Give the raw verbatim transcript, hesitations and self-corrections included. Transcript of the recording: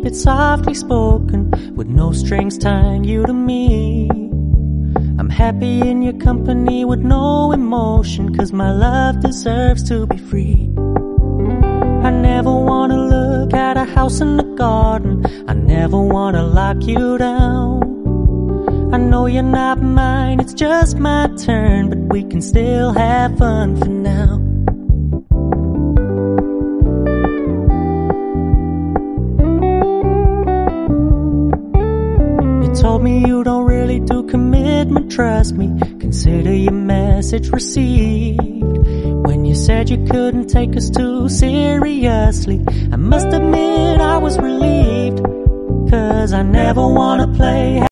It's softly spoken, with no strings tying you to me. I'm happy in your company with no emotion, 'cause my love deserves to be free. I never wanna look at a house in the garden, I never wanna lock you down. I know you're not mine, it's just my turn, but we can still have fun for now. You told me you don't really do commitment, trust me, consider your message received. When you said you couldn't take us too seriously, I must admit I was relieved, 'cause I never wanna play